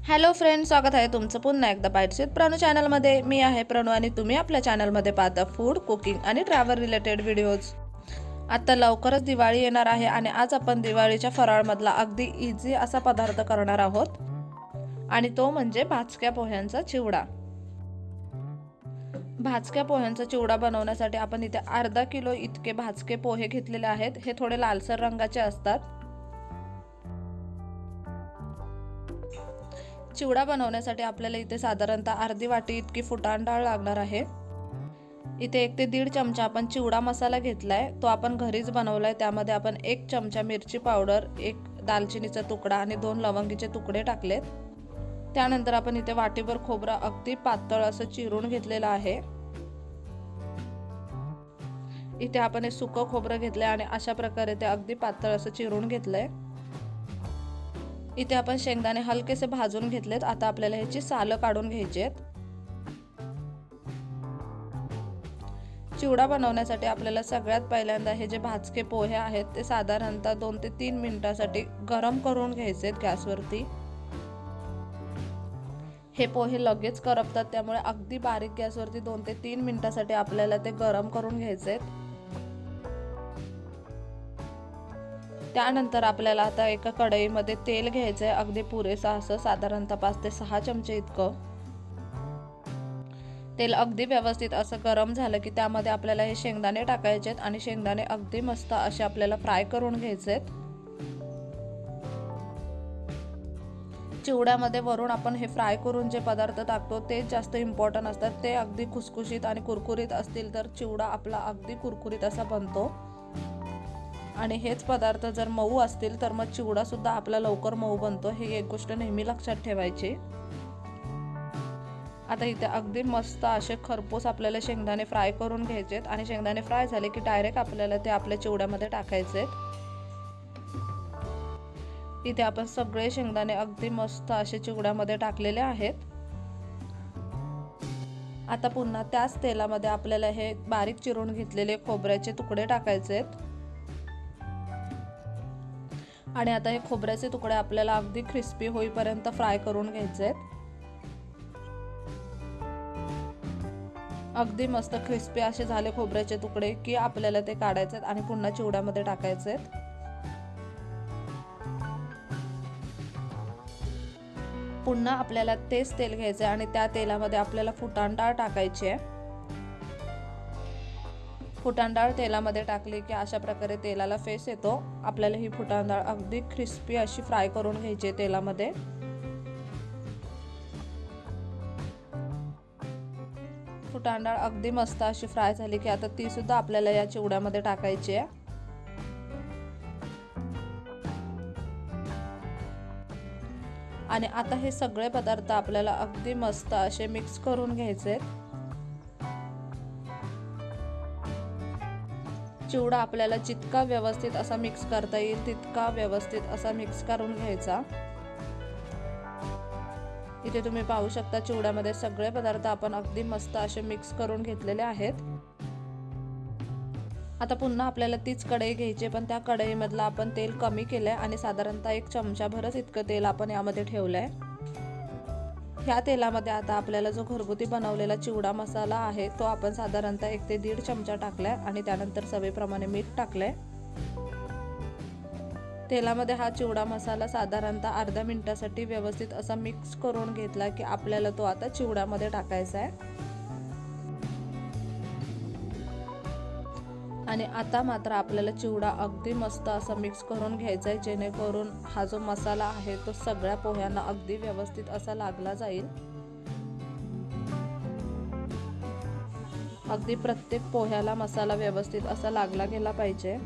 Hello friends, स्वागत आहे तुमचं पुन्हा एकदा बाईट्स विथ प्रणू चॅनलमध्ये। मी आहे प्रणू आणि तुम्ही आपल्या चॅनलमध्ये पाहता फूड, कुकिंग आणि ट्रॅव्हल रिलेटेड व्हिडिओज। आता लवकरच दिवाळी येणार आहे आणि आज आपण दिवाळीच्या फराळमधला अगदी इझी असा पदार्थ करणार आहोत आणि तो म्हणजे भाजक्या पोह्यांचा चिवडा। भाजक्या पोह्यांचा चिवडा बनवण्यासाठी आपण इथे अर्धा किलो इतके भाजके पोहे घेतलेले आहेत। हे थोडे लालसर रंगाचे असतात। चिवडा बनवण्यासाठी आपल्याला इथे साधारणतः अर्धी वाटी इतकी फुटाण डाळ लागणार आहे। इथे 1 ते 1.5 चमचा आपण चिवडा मसाला घेतलाय, तो आपण घरीच बनवलाय। त्यामध्ये आपण 1 चमचा मिरची पावडर, 1 दालचिनीचा तुकडा आणि 2 लवंगीचे तुकडे टाकलेत। त्यानंतर आपण इथे वाटीभर खोबरं अगदी पातळ असं चिरून घेतलेलं आहे। इथे आपण हे सुकं खोबरं घेतलंय आणि अशा प्रकारे ते अगदी पातळ असं चिरून घेतलंय। इथे आपण शेंगदाणे हलकेसे भाजून घेतलेत। आता आपल्याला ह्याची सालं काढून घ्यायची आहेत। चिवडा बनवण्यासाठी आपल्याला सगळ्यात पहिल्यांदा हे जे भाजके पोहे आहेत ते साधारणतः 2 ते 3 मिनिटांसाठी गरम करून घ्यायचे गॅसवरती। हे पोहे लगेच करपतात, त्यामुळे अगदी बारीक गॅसवरती 2 ते 3 मिनिटांसाठी आपल्याला ते गरम करून घ्यायचे। त्यानंतर आपल्याला आता एका कढईमध्ये तेल घ्यायचं आहे, अगदी पुरेसा असं, साधारणतः 5 ते 6 चमचे इतकं। तेल अगदी व्यवस्थित असं गरम झालं की त्यामध्ये आपल्याला हे शेंगदाणे टाकायचे आहेत आणि शेंगदाणे अगदी मस्त असे आपल्याला फ्राय करून घ्यायचे आहेत। चिवड्यामध्ये वरून आपण हे फ्राय करून जे पदार्थ टाकतो ते जास्त इम्पॉर्टंट असतात। ते अगदी खुसखुशीत आणि कुरकुरीत असतील तर चिवडा आपला अगदी कुरकुरीत असा बनतो। आणि हेच पदार्थ जर मऊ असतील तर मग चिवडा सुद्धा आपला लवकर मऊ बनतो। ही एक गोष्ट नेहमी लक्षात ठेवायची। आता इथे अगदी मस्त असे खरपूस आपल्याला शेंगदाणे फ्राय करून घ्यायचे आणि शेंगदाणे फ्राय झाले की डायरेक्ट आपल्याला ते आपल्या चिवड्यामध्ये टाकायचे। इथे आपण सगळे शेंगदाणे अगदी मस्त असे चिवड्यामध्ये टाकलेले आहेत। आता पुन्हा त्याच तेलामध्ये आपल्याला हे बारीक चिरून घेतलेले खोबऱ्याचे तुकडे टाकायचे आणि आता हे खोबऱ्याचे तुकडे आपल्याला अगदी क्रिस्पी होईपर्यंत फ्राय करून घ्यायचे। अगदी मस्त क्रिस्पी असे झाले खोबऱ्याचे तुकडे की आपल्याला ते काढायचे आणि पुन्हा चिवड्यामध्ये टाकायचे। पुन्हा आपल्याला तेच तेल घ्यायचे आणि त्या तेलामध्ये आपल्याला फुटाण डाळ टाकायची आहे। फुटाण डाळ तेलामध्ये टाकली की अशा प्रकारे तेलाला फेस येतो। आपल्याला ही फुटाण डाळ अगदी क्रिस्पी अशी फ्राय करून घ्यायची तेलामध्ये। फुटाण डाळ अगदी मस्त अशी फ्राय झाली की आता ती सुद्धा आपल्याला या चिवड्यामध्ये टाकायची आहे। आणि आता हे सगळे पदार्थ आपल्याला अगदी मस्त असे मिक्स करून घ्यायचे। चिवडा आपल्याला जितका व्यवस्थित असा मिक्स करता येईल तितका व्यवस्थित असा मिक्स करून घ्यायचा। इथे तुम्ही पाहू शकता चिवड्यामध्ये सगळे पदार्थ आपण अगदी मस्त असे मिक्स करून घेतलेले आहेत। आता पुन्हा आपल्याला तीच कढई घ्यायची, पण त्या कढईमधला आपण तेल कमी केलंय आणि साधारणतः 1 चमचाभरच इतकं तेल आपण यामध्ये ठेवलंय। ह्या तेलामध्ये आता आपल्याला जो घरगुती बनवलेला चिवडा मसाला आहे तो आपण साधारणतः 1 ते 1.5 चमचा टाकलाय आणि त्यानंतर चवीप्रमाणे मीठ टाकलंय। तेलामध्ये हा चिवडा मसाला साधारणतः अर्ध्या मिनिटासाठी व्यवस्थित असा मिक्स करून घेतला की आपल्याला तो आता चिवड्यामध्ये टाकायचा आहे। आणि आता मात्र आपल्याला चिवडा अगदी मस्त असा मिक्स करून घ्यायचा आहे, जेणेकरून हा जो मसाला आहे तो सगळ्या पोह्यांना अगदी व्यवस्थित असा लागला जाईल। अगदी प्रत्येक पोह्याला मसाला व्यवस्थित असा लागला गेला पाहिजे।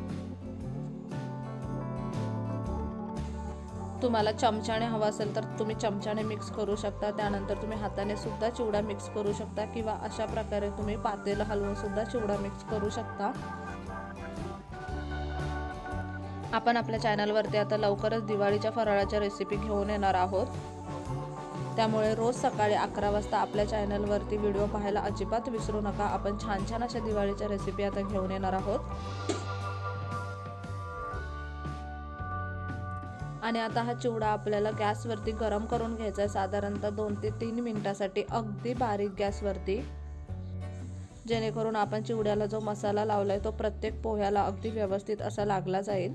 तुम्हाला चमच्याने हवा असेल तर तुम्ही चमच्याने मिक्स करू शकता। त्यानंतर तुम्ही हाताने सुद्धा चिवडा मिक्स करू शकता किंवा अशा प्रकारे तुम्ही पातेलं हलवून सुद्धा चिवडा मिक्स करू शकता। आपण आपल्या चॅनलवरती आता लवकरच दिवाळीच्या फराळाच्या रेसिपी घेऊन येणार आहोत, त्यामुळे रोज सकाळी 11 वाजता आपल्या चॅनलवरती व्हिडिओ पाहायला अजिबात विसरू नका। आपण छान छान अशा दिवाळीच्या रेसिपी आता घेऊन येणार आहोत। आणि आता हा चिवडा आपल्याला गॅसवरती गरम करून घ्यायचा आहे, साधारणतः 2 ते 3 मिनिटासाठी अगदी बारीक गॅसवरती, जेणेकरून आपण चिवड्याला जो मसाला लावलाय तो प्रत्येक पोह्याला अगदी व्यवस्थित असा लागला जाईल।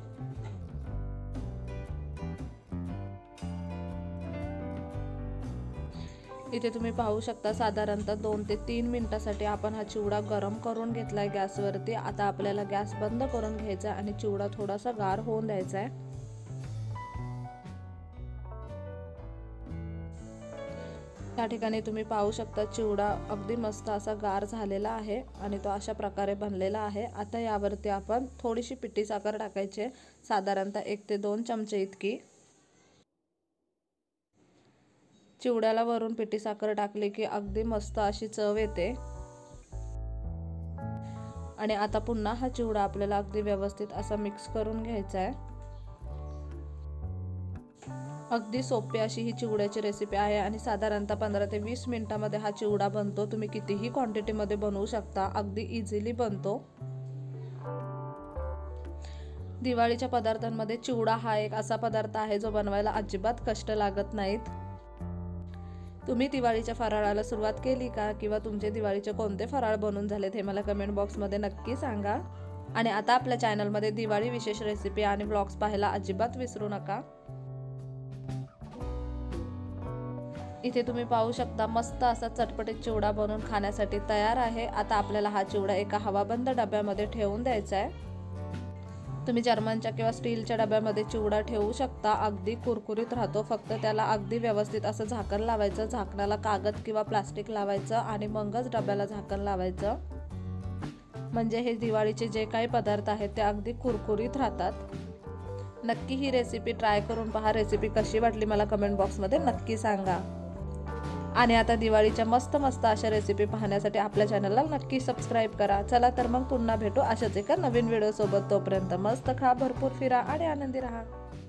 इथे तुम्ही पाहू शकता साधारणतः 2 ते 3 मिनिटासाठी आपण हा चिवडा गरम करून घेतलाय गॅसवरती। आता आपल्याला गॅस बंद करून घ्यायचा आणि चिवडा थोडासा गार होऊन द्यायचा आहे। या ठिकाणी तुम्ही पाहू शकता चिवडा अगदी मस्त असा गार झालेला आहे आणि तो अशा प्रकारे बनलेला आहे। आता यावरती आपण थोडीशी पिठी साखर टाकायची, साधारणतः 1 ते 2 चमचे इतकी। चिवड्याला वरून पिठी साखर टाकली की अगदी मस्त अशी चव येते। आणि आता पुन्हा हा चिवडा आपल्याला अगदी व्यवस्थित असा मिक्स करून घ्यायचा आहे। अगदी सोपी अशी ही चिवड्याची रेसिपी आहे आणि साधारणतः 15 ते 20 मिनिटांमध्ये हा चिवडा बनतो। तुम्ही कितीही क्वांटिटीमध्ये बनवू शकता, अगदी इझिली बनतो। दिवाळीच्या पदार्थांमध्ये चिवडा हा एक असा पदार्थ आहे जो बनवायला अजिबात कष्ट लागत नाहीत। तुम्ही दिवाळीच्या फराळाला सुरुवात केली का, किंवा तुमचे दिवाळीचे कोणते फराळ बनून झालेत हे मला कमेंट बॉक्समध्ये नक्की सांगा। आणि आता आपल्या चॅनलमध्ये दिवाळी विशेष रेसिपी आणि व्लॉग्स पाहायला अजिबात विसरू नका। इथे तुम्ही पाहू शकता मस्त असा चटपटीत चिवडा बनवून खाण्यासाठी तयार आहे। आता आपल्याला हा चिवडा एका हवाबंद डब्यामध्ये ठेवून द्यायचा आहे। तुम्ही जर्मनच्या किंवा स्टीलच्या डब्यामध्ये चिवडा ठेवू शकता, अगदी कुरकुरीत राहतो। फक्त त्याला अगदी व्यवस्थित असं झाकण लावायचं, झाकणाला कागद किंवा प्लास्टिक लावायचं आणि मगच डब्याला झाकण लावायचं, म्हणजे हे दिवाळीचे जे काही पदार्थ आहेत ते अगदी कुरकुरीत राहतात। नक्की ही रेसिपी ट्राय करून पहा। रेसिपी कशी वाटली मला कमेंट बॉक्समध्ये नक्की सांगा। आणि आता दिवाळीच्या मस्त मस्त अशा रेसिपी पाहण्यासाठी आपल्या चॅनलला नक्की सबस्क्राईब करा। चला तर मग पुन्हा भेटू अशाच एका नवीन व्हिडिओ सोबत। तोपर्यंत मस्त खा, भरपूर फिरा आणि आनंदी राहा।